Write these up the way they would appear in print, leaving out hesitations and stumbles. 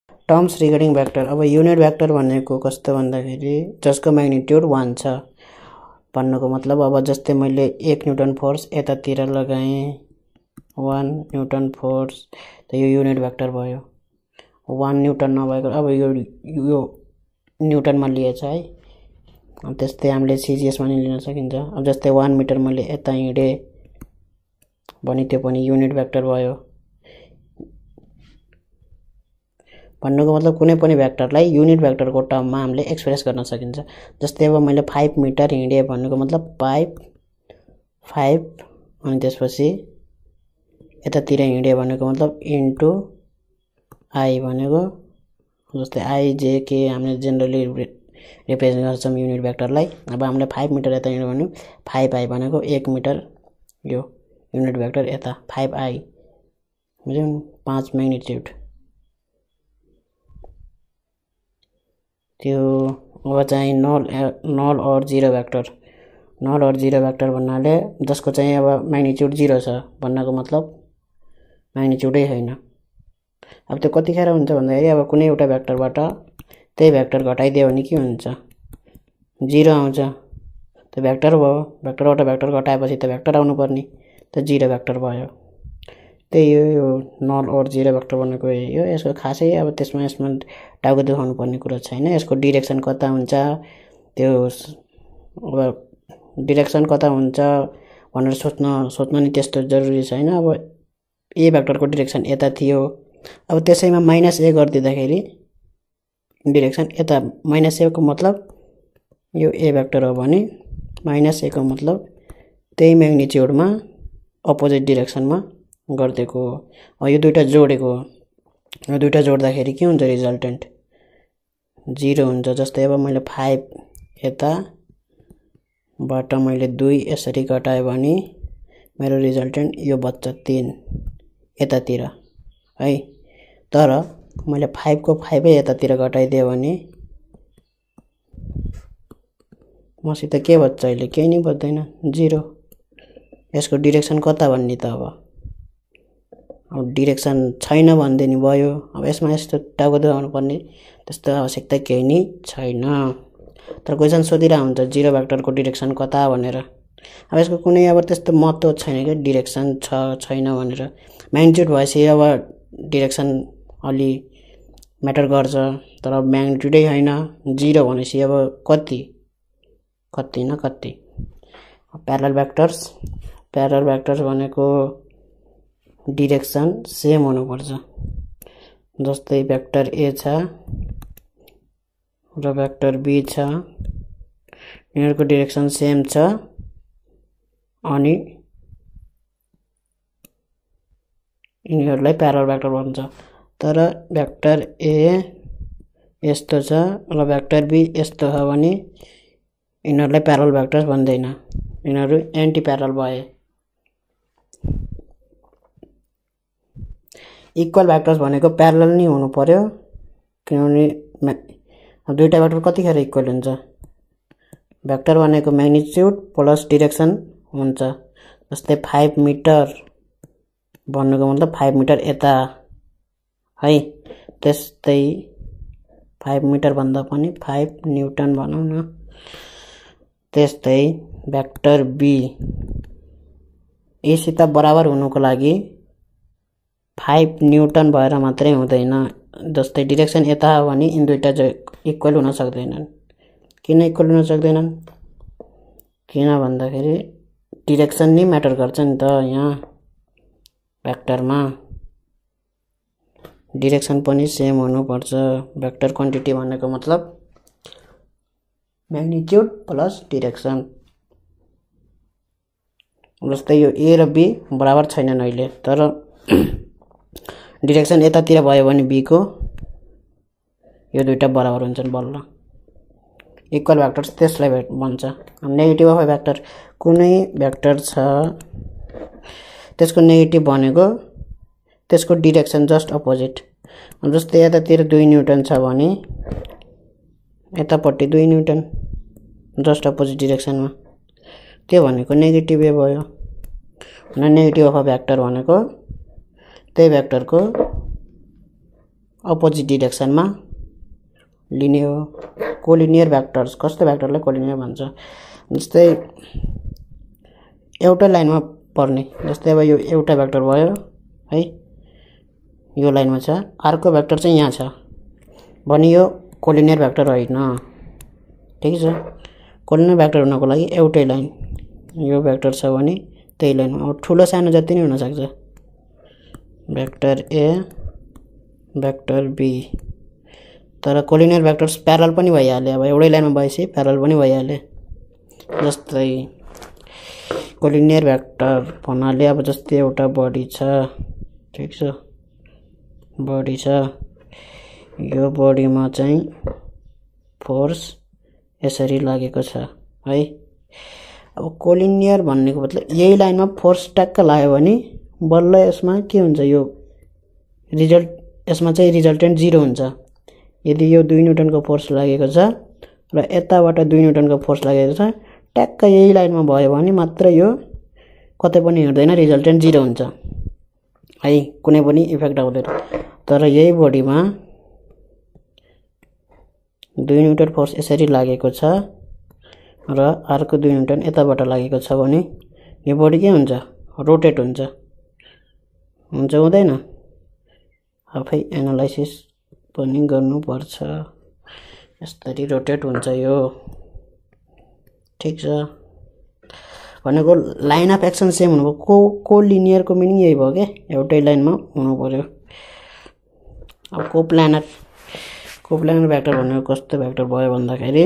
Terms regarding vector. अब unit vector भनेको कस्तो भन्दाखेरि जसको म्याग्निट्युड 1 छ भन्नुको मतलब अब जस्तै मैले 1 न्युटन फोर्स यतातिर लगाएँ 1 न्युटन फोर्स त यो युनिट भेक्टर भयो। 1 न्युटन नभएको अब यो न्युटनमा लिएछ है। त्यस्तै हामीले सिजिएस पनि लिन सकिन्छ। अब जस्तै 1 मिटर मैले यता हिँडेँ भने त्यो पनि युनिट भेक्टर भयो। भन्नुको मतलब कुनै पनि भेक्टरलाई युनिट भेक्टरको टर्ममा हामीले एक्सप्रेस गर्न सकिन्छ। जस्तै अब मैले 5 मिटर हिँडेँ भन्नुको मतलब 5 अनि त्यसपछि यतातिर हिँडेँ भनेको मतलब इन्टु आई भनेको जस्तै आई जे के हामीले जेनरली रिप्रेजेन्ट गर्छौँ युनिट भेक्टरलाई। अब हामीले 5 मिटर यता हिँड्यो भने 5i भनेको 1 मिटर यो युनिट भेक्टर यता 5i बुझ्यौ 5 म्याग्निट्युड त्यो। अब चाहिँ नल और जीरो भेक्टर भन्नाले जसको चाहिँ अब म्याग्निट्युड 0 छ भन्नको मतलब म्याग्निट्युडै छैन। अब त्यो कतिखेर हुन्छ भन्दाखेरि अब कुनै एउटा भेक्टरबाट त्यही भेक्टर घटाइदियो भने के हुन्छ 0 आउँछ। त्यो भेक्टर भयो। भेक्टरबाट भेक्टर घटाएपछि त भेक्टर आउनु पर्ने त 0 भेक्टर भयो। त्यही हो यो नल और जीरो भेक्टर भनेको यो। यसको खासै अब यसमा टाउको दुखाउनु पर्ने कुरा छैन। यसको डिरेक्सन कता हुन्छ त्यो अब डिरेक्सन कता हुन्छ भनेर सोच्न नि त्यस्तो जरुरी छैन। अब ए भेक्टरको डिरेक्सन यता थियो। अब त्यसैमा -a गरिदिँदाखेरि डिरेक्सन यता -a को मतलब यो ए भेक्टर हो भने -a को मतलब त्यही म्याग्निट्युडमा अपोजिट डिरेक्सनमा गरिदिएको हो। यो दुईटा जोडेको हो। यो दुईटा जोड्दाखेरि के हुन्छ रिजल्टेन्ट 0 हुन्छ। जस्तै अब मैले 5 यताबाट मैले 2 यसरी घटाएँ भने मेरो रिजल्टेन्ट यो बच्चा 3 यतातिर है। तर मैले 5 को 5 यतातिर घटाइदिएँ भने मसित के बच्छ अहिले केही नै बच्दैन 0। यसको डिरेक्सन कता भन्ने त अब डिरेक्सन छैन भन्दै नि भयो। अब यसमा यस्तो टाउको दुखाउनु पर्ने त्यस्तो आवश्यकता केही नै छैन। तर क्वेसन सोधिरहेको हुन्छ 0 भेक्टरको डिरेक्सन कता भनेर। अब यसको कुनै अब त्यस्तो महत्त्व छैन कि डिरेक्सन छ छैन भनेर। म्याग्निट्युड भएपछि अब डिरेक्सन अलि म्याटर गर्छ। तर अब म्याग्निट्युडै छैन 0 भनेपछि अब कति न कति। प्यारलल भेक्टर्स भनेको डिरेक्सन सेम हुनुपर्छ। जस्तै भेक्टर ए छ र भेक्टर बी छ यिनीहरूको डिरेक्सन सेम छ अनि यिनीहरूलाई प्यारलल भेक्टर भन्छ। तर भेक्टर ए यस्तो छ र भेक्टर बी यस्तो छ भने यिनीहरूलाई प्यारलल भेक्टर्स भन्दैन। यिनीहरू एन्टी प्यारलल भए। इक्वल भेक्टर्स भनेको प्यारलल नै हुनु पर्यो किनभने दुईटा भेक्टर कतिखेर इक्वल हुन्छ भेक्टर भनेको म्याग्निट्युड प्लस डिरेक्सन हुन्छ। जस्तै 5 मिटर भन्नुको मतलब 5 मिटर यता है। त्यस्तै 5 मिटर भन्दा पनि 5 न्युटन भनौँ न। त्यस्तै भेक्टर बी एसित बराबर हुनुको लागि 5 न्युटन भएर मात्रै हुँदैन। जस्तै डिरेक्सन यता हो भने यिनी दुईटा इक्वल हुन सक्दैनन्। किन इक्वल हुन सक्दैनन्? किन भन्दाखेरि डिरेक्सन नै म्याटर गर्छ नि त। यहाँ भेक्टरमा डिरेक्सन पनि सेम हुनुपर्छ। भेक्टर क्वान्टिटी भनेको मतलब म्याग्निट्युड प्लस डिरेक्सन। जस्तै यो ए र बी बराबर छैनन् अहिले। तर डिरेक्सन यतातिर भयो भने बी को यो दुईटा बराबर हुन्छन् बल्ल। इक्वल भेक्टर्स त्यसलाई भन्छ। नेगेटिभ अफ भेक्टर कुनै भेक्टर छ त्यसको नेगेटिभ भनेको त्यसको डिरेक्सन जस्ट अपोजिट। जस्तै यतातिर 2 न्युटन छ भने यतापट्टि 2 न्युटन जस्ट अपोजिट डिरेक्सनमा त्यो भनेको नेगेटिभ भयो। नेगेटिभ अफ भेक्टर भनेको त्यही भेक्टरको अपोजिट डिरेक्सनमा लिने हो। कोलिनियर भेक्टर्स, कस्तो भेक्टरलाई कोलिनियर भन्छ? जस्तै एउटा लाइनमा पर्ने, जस्तै अब यो एउटा भेक्टर भयो है, यो लाइनमा छ, अर्को भेक्टर चाहिँ यहाँ छ भने यो कोलिनियर भेक्टर होइन। ठिक छ, कोलिनियर भेक्टर हुनको लागि एउटै लाइन, यो भेक्टर छ भने त्यही लाइनमा, अब ठुलो सानो जति नै हुन सक्छ, भेक्टर ए भेक्टर बी, तर कोलिनियर भेक्टर्स प्यारल पनि भइहाल्यो। अब एउटै लाइनमा भएपछि प्यारल पनि भइहाल्यो। जस्तै कोलिनियर भेक्टर भन्नाले अब जस्तै एउटा बडी छ, ठिक छ, बडी छ, यो बडीमा चाहिँ फोर्स यसरी लागेको छ है। अब कोलिनियर भन्नेको मतलब यही लाइनमा फोर्स ट्याक्क लाग्यो भने बल्ल यसमा के हुन्छ, यो रिजल्ट, यसमा चाहिँ रिजल्टेन्ट 0 हुन्छ। यदि यो 2 न्युटनको फोर्स लागेको छ र यताबाट 2 न्युटनको फोर्स लागेको छ, ट्याक्क यही लाइनमा भयो भने मात्र यो कतै पनि हिँड्दैन, रिजल्टेन्ट 0 हुन्छ है, कुनै पनि इफेक्ट आउँदैन। तर यही बडीमा 2 न्युटन फोर्स यसरी लागेको छ र अर्को 2 न्युटन यताबाट लागेको छ भने यो बडी के हुन्छ, रोटेट हुन्छ, हुँदैन? आफै एनालाइसिस पनि गर्नुपर्छ, यसरी रोटेट हुन्छ यो। ठिक छ, भनेको लाइन अफ एक्सन सेम हुनुभयो। कोलिनियरको मिनिङ यही भयो क्या, एउटै लाइनमा हुनु पर्यो। अब कोप्लानर भेक्टर भनेको कस्तो भेक्टर भयो भन्दाखेरि,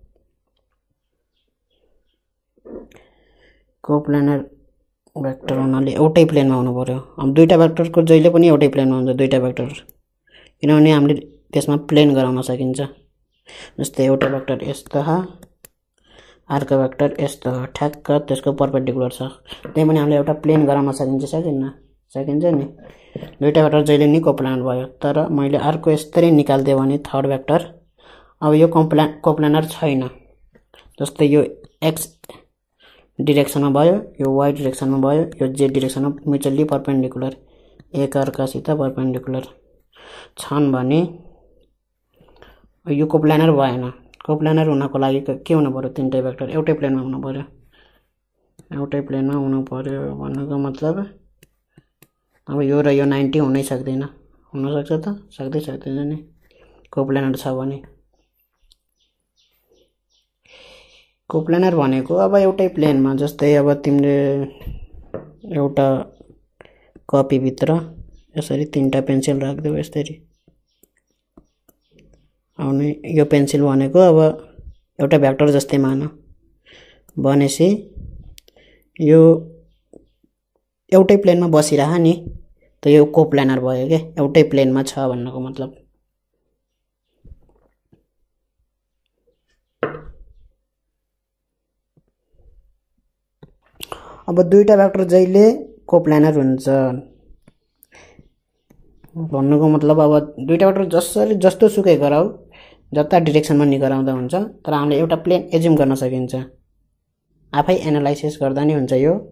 कोप्लानर भेक्टर हुनाले एउटै प्लेनमा हुनु पर्यो। अब दुईटा भेक्टरको जहिले पनि एउटै प्लेनमा हुन्छ, दुईटा भेक्टर, किनभने हामीले त्यसमा प्लेन गराउन सकिन्छ। जस्तै एउटा भेक्टर यस्तो छ, अर्को भेक्टर यस्तो हो, ठ्याक्क त्यसको परपेन्डिकुलर छ, त्यही पनि हामीले एउटा प्लेन गराउन सकिन्छ, सकिन्छ नि। दुईटा भेक्टर जहिले नि कोप्लानर भयो। तर मैले अर्को यस्तरी निकाल्दिएँ भने थर्ड भेक्टर, अब यो कोप्लानर छैन। जस्तै यो एक्स डिरेक्सनमा भयो, यो वाई डिरेक्सनमा भयो, यो जेड डिरेक्सनमा म्युचुअली परपेन्डिकुलर, एक अर्कासित परपेन्डिकुलर छन् भने यो कोप्लानर भएन। कोप्लानर हुनको लागि के हुनु पर्यो, तीनटै भेक्टर एउटै प्लेनमा हुनु पर्यो। एउटै प्लेनमा हुनु पर्यो भन्नुको मतलब अब यो र यो 90 हुनै सक्दैन, हुनसक्छ त, सक्दैन नि कोप्लानर छ भने। कोप्लानर भनेको अब एउटै प्लेनमा, जस्तै अब तिमीले एउटा कपीभित्र यसरी तीनटा पेन्सिल राख्दियौ यसरी, अनि यो पेन्सिल भनेको अब एउटा भेक्टर जस्तै मान, भनेपछि यो एउटै प्लेनमा बसिरह नि, त यो कोप्लानर भयो के, एउटै प्लेनमा छ भन्नको मतलब। अब दुईटा भेक्टर जहिले कोप्लानर हुन्छ भन्नुको मतलब, अब दुईटा भेक्टर जस्तो सुकै गराऊ, जता डिरेक्सनमा नि गराउँदा हुन्छ, तर हामीले एउटा प्लेन एज्युम गर्न सकिन्छ, आफै एनालाइसिस गर्दा नि हुन्छ। यो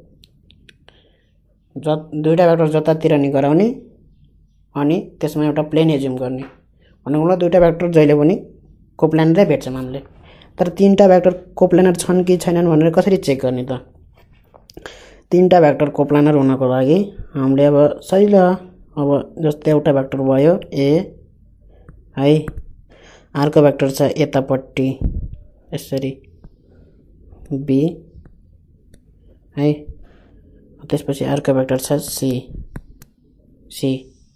दुईटा भेक्टर जतातिर नि गराउने अनि त्यसमा एउटा प्लेन एज्युम गर्ने भन्नुको मतलब दुईटा भेक्टर जहिले पनि कोप्लानरै भेट्छ मानले। तर तीनटा भेक्टर कोप्लानर छन् कि छैनन् भनेर कसरी चेक गर्ने त? तीनटा भेक्टर कोप्लानर हुनको लागि हामीले अब सजिलो, अब जस्तै एउटा भेक्टर भयो ए है, अर्को भेक्टर छ यतापट्टि यसरी बी है, त्यसपछि अर्को भेक्टर छ सी।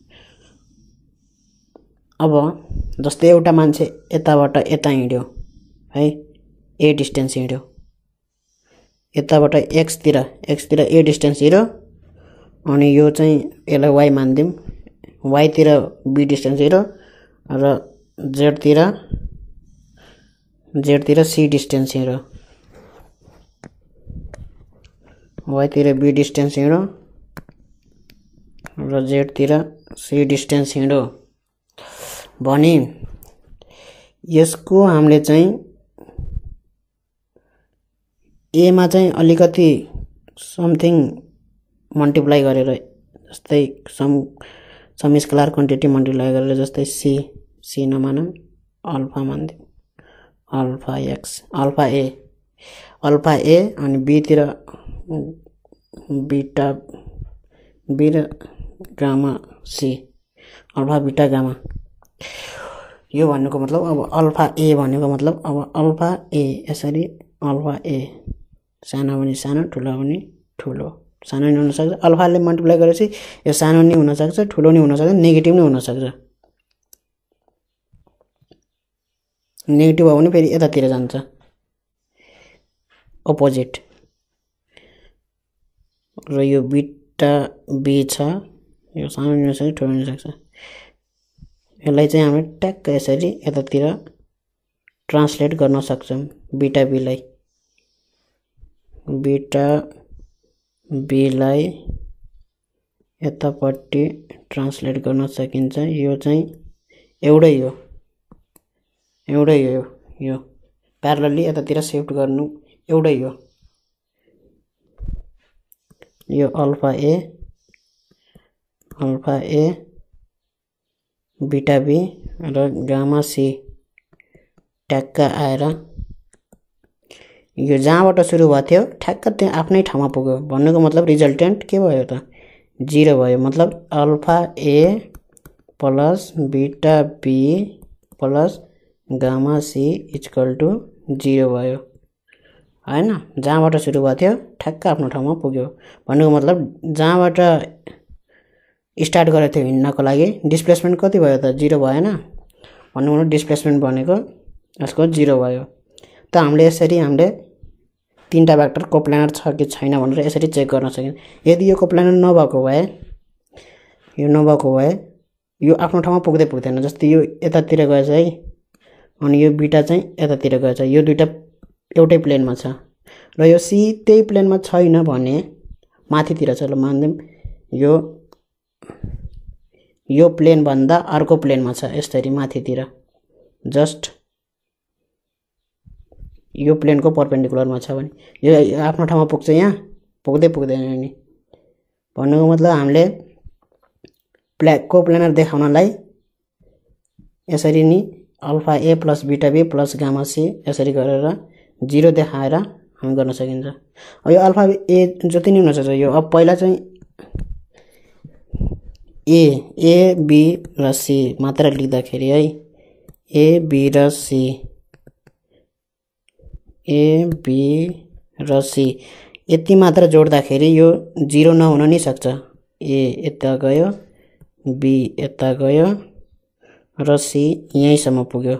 अब जस्तै एउटा मान्छे यताबाट यता हिँड्यो है, ए डिस्टेन्स हिँड्यो, यताबाट एक्सतिर ए डिस्टेन्स हिँड्यो, अनि यो चाहिँ यसलाई वाई मानिदिउँ, वाईतिर बी डिस्टेन्स हिँड्यो र जेडतिर सी डिस्टेन्स हिँड्यो, वाईतिर बी डिस्टेन्स हिँड्यो र जेडतिर सी डिस्टेन्स हिँड्यो भने यसको हामीले चाहिँ एमा चाहिँ अलिकति समथिङ मल्टिप्लाई गरेर, जस्तै सम स्केलर क्वान्टिटी मल्टिप्लाई गरेर जस्तै सी नमानौँ अल्फा मानिदिउँ अल्फा एक्स अल्फा ए अनि बीतिर बीटा बी र gamma C alpha beta gamma. यो भन्नुको मतलब अब अल्फा ए भनेको मतलब अब अल्फा ए यसरी अल्फा ए सानो पनि सानो ठुलो पनि ठुलो सानो नि हुनसक्छ अल्फाले मल्टिप्लाई गरेपछि यो सानो नि हुनसक्छ ठुलो नि हुनसक्छ नेगेटिभ नि हुनसक्छ। नेगेटिभ हो भने फेरि यतातिर जान्छ अपोजिट र यो बीटा बी छ यो सानो नि हुनसक्छ ठुलो नि हुनसक्छ। यसलाई चाहिँ हामी ट्याक्क यसरी यतातिर ट्रान्सलेट गर्न सक्छौँ बीटा बीलाई यतापट्टि ट्रान्सलेट गर्न सकिन्छ। यो चाहिँ एउटै हो यो प्यारलली यतातिर शिफ्ट गर्नु एउटै हो। यो अल्फा ए बीटा बी र गामा सी ट्याक्क आएर यो जहाँबाट सुरु भएको थियो ठ्याक्क त्यहाँ आफ्नै ठाउँमा पुग्यो भन्नुको मतलब रिजल्टेन्ट के भयो त 0 भयो। मतलब alpha A plus beta B plus gamma C equal to 0 भयो हैन। जहाँबाट सुरु भएको थियो ठ्याक्क आफ्नो ठाउँमा पुग्यो भन्नुको मतलब जहाँबाट स्टार्ट गरेको थियो हिँड्नको लागि डिस्प्लेसमेन्ट कति भयो त 0 भएन भन्नुको मतलब डिस्प्लेसमेन्ट भनेको यसको 0 भयो। त हामीले तीनटा भेक्टर कोप्लानर छ कि छैन भनेर यसरी चेक गर्न सकिन्छ। यदि यो कोप्लानर नभएको भए यो आफ्नो ठाउँमा पुग्दैन जस्तै यो यतातिर गएछ है अनि यो बीटा चाहिँ यतातिर गएछ यो दुईटा एउटै प्लेनमा छ र यो सी त्यही प्लेनमा छैन भने माथितिर छ ल मान्दिम यो प्लेन भन्दा अर्को प्लेनमा छ यसरी माथितिर जस्ट यो प्लेनको परपेन्डिकुलरमा छ भने यो आफ्नो ठाउँमा पुग्छ यहाँ पुग्दैन नि भन्नुको मतलब हामीले कोप्लानर देखाउनलाई यसरी नि alpha A plus beta B plus gamma C यसरी गरेर 0 देखाएर हामी गर्न सकिन्छ। अब यो अल्फा ए जति नै हुन सक्छ यो अब पहिला चाहिँ ए बी र सी मात्र लेख्दाखेरि है ए बी र सी यति मात्र जोड्दाखेरि यो 0 नहुन नि सक्छ। ए यता गयो बी यता गयो र सी यहीँसम्म पुग्यो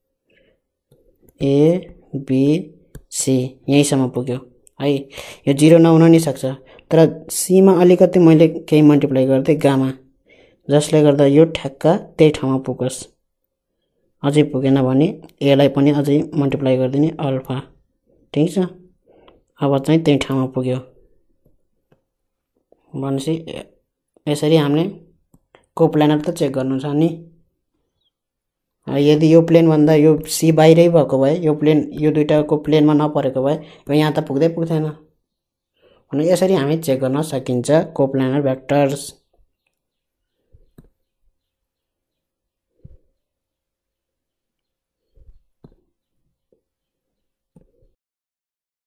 ए बी सी यहीँसम्म पुग्यो है यो 0 नहुन नि सक्छ। तर सी मा अलिकति मैले केही मल्टिप्लाई गर्दै गामा जसले गर्दा यो ठ्याक्क त्यही ठाउँमा पुगोस् अझै पुगेन भने एलाई पनि अझै मल्टिप्लाई गरिदिने अल्फा ठीक छ। अब चाहिँ त्यही ठाउँमा पुग्यो भनेपछि यसरी हामीले कोप्लानर त चेक गर्नु छ नि। यदि यो प्लेन भन्दा यो सी बाहिरै भएको भए यो दुईटाको प्लेनमा नपरेको भए यो यहाँ त पुग्दैन भने यसरी हामी चेक गर्न सकिन्छ कोप्लानर भेक्टर्स।